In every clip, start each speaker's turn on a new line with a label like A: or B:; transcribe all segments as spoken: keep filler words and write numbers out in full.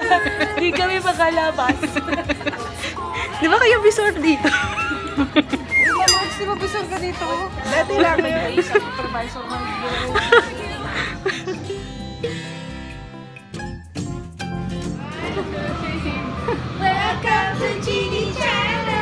A: Hindi kami makalabas.
B: Di ba kayo bisor dito?
A: Max, di ba bisor ka dito? Dati lang na yung isang supervisor ng Welcome to Genie Channel!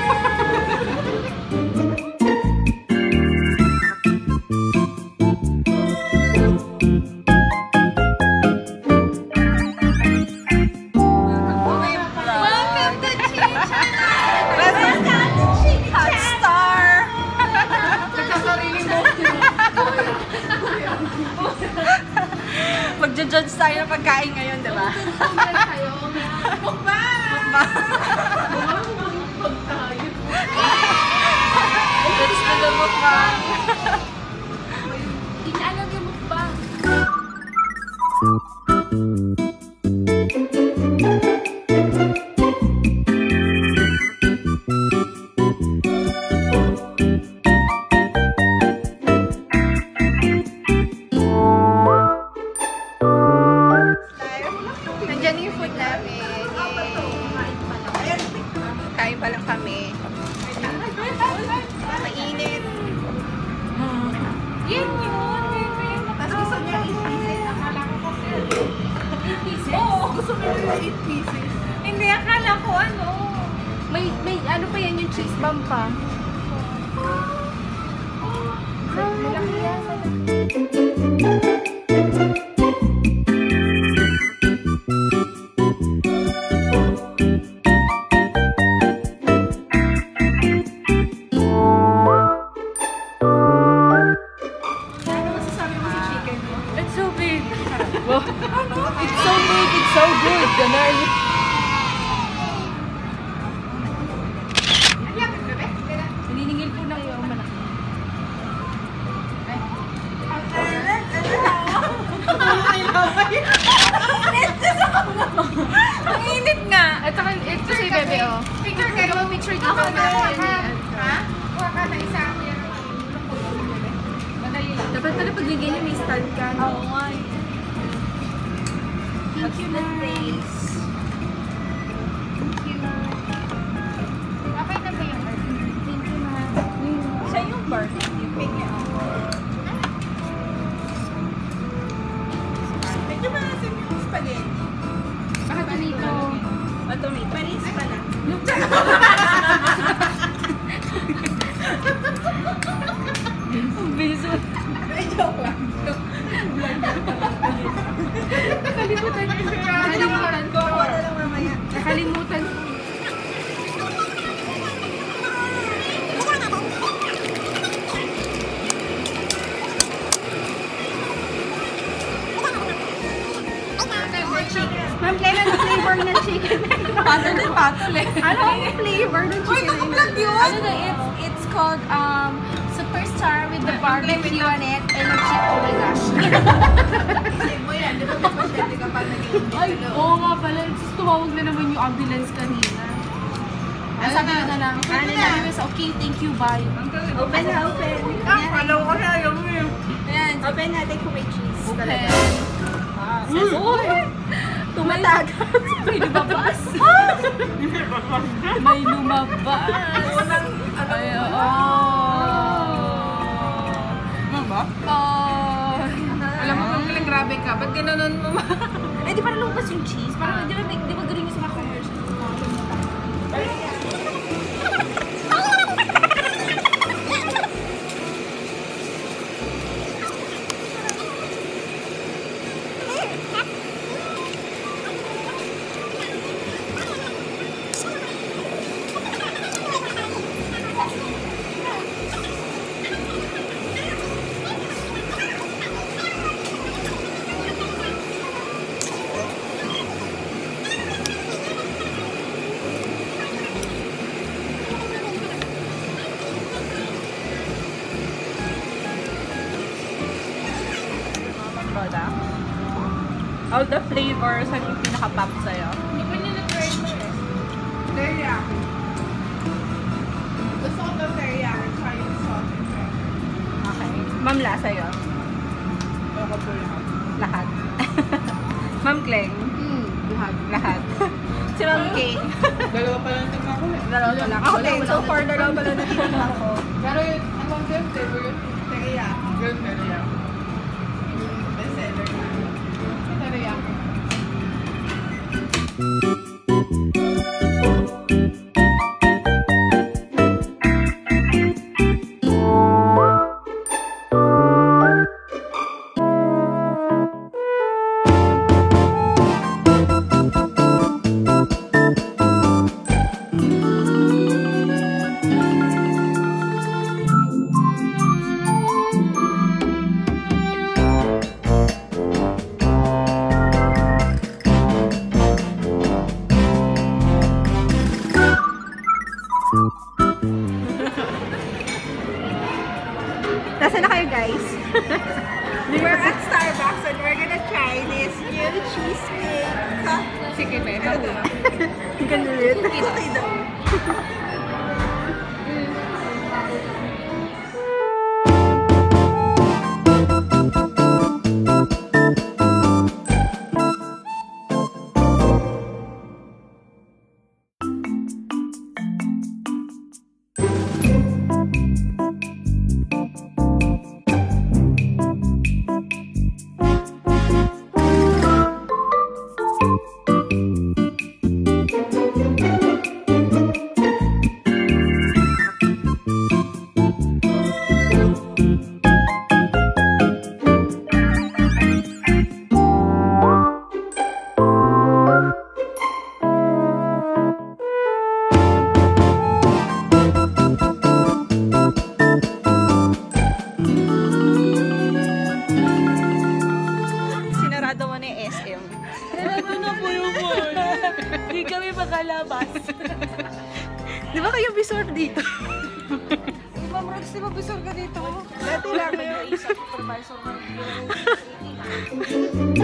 B: Magja-judge tayo ng pagkain ngayon, di ba?
A: Mukbang! Mukbang! Mukbang tayo.
B: Let's do the mukbang!
A: Hindi niya alam yung mukbang.
B: Kain pa lang kami. Mainit.
A: Yan yun, baby.
B: Tapos gusto niya eight pieces. Akala ko kasi
A: eight pieces?
B: Oo, gusto niya eight pieces.
A: Hindi, akala ko ano. May, may ano pa yan yung cheese bomb pa. Malaki yan.
B: It's so big, it's so good. Ganun.
A: Naniningil po na yung malaki.
B: Ang init nga.
A: Ito, ito si Bebe, oh.
B: Picture kayo.
A: Gawa picture dito.
B: Ako na.
A: Ha?
B: Huwag ka na isa.
A: Madali lang. Dapat pala pag bigyan niya may stand ka.
B: Oo nga.
A: Thank you,
B: the
A: Mom.
B: face.
A: Thank you. Okay na ba yung birthday? Thank you, Mom.
B: Siya yung birthday. Yung pink niya. Medyo malasin yung spaghetti.
A: Baka tomato.
B: O tomato. Paris pala. Ang biso. Ay, joke lang.
A: Nakalimutan niyo siya.
B: Nakalimutan ko. Wala lang mamaya.
A: Nakalimutan ko. Ma'am, kailan ang flavor ng chicken?
B: Patol din, patol eh.
A: Ano ang flavor ng
B: Uy,
A: chicken?
B: naka-vlog yun!
A: Ano na, it's, it's called um, Superstar with the barbecue on it and the chicken. Oh my gosh.
B: Kasi mo yan, di ba mas masyente ka pa naging
A: Ay, oo nga pala. Just tumawag na naman yung ambulance kanina. Ay, sabi ko na lang. Ano na? Okay, thank you, bye.
B: Open na, open.
A: Ah, follow ko na yung
B: Ayan, open natin kung may cheese.
A: Okay.
B: Wow.
A: Uy!
B: Tumatagas.
A: May lumabas. May lumabas. Ay, oo.
B: Ano ba?
A: Oh.
B: Alam mo kung galing grabe ka, ba't gano'n mo ma?
A: Eh, di ba lumabas yung cheese? Parang, di ba, di ba galing yung sa mga commercial?
B: All the flavors, ano yung pinaka-pop sa'yo?
A: Hindi pa nila try mo eh.
C: Teriyaki. Gusto ko ng teriyaki, tsaka yung salt and pepper.
B: Okay. Ma'am, lasa yun?
C: Ako po lahat.
B: Lahat. Ma'am Kleng?
A: Hmm, lahat.
B: Lahat.
D: Si Ma'am Kay.
C: Dalawa pa lang tingnan ko eh.
D: Dalawa pa lang. Ako din. So far, dalawa pa lang natitignan ko.
C: Pero yun, ang bang girl flavor yun? Teriyaki. Girl teriyaki. Best seller na. Teriyaki.
D: Nasaan na kayo, guys? We're at Starbucks and we're gonna try this new cheesecake.
A: Sige, be.
D: Ganun rin. Okay daw. Sinarado mo na yung S M.
A: Ano na po yung mall? Hindi kami makalabas.
D: Di ba kayo bisor dito? Di ba, Mrox, di ba bisor ka dito? Dati lang.
A: Pero isang supervisor ng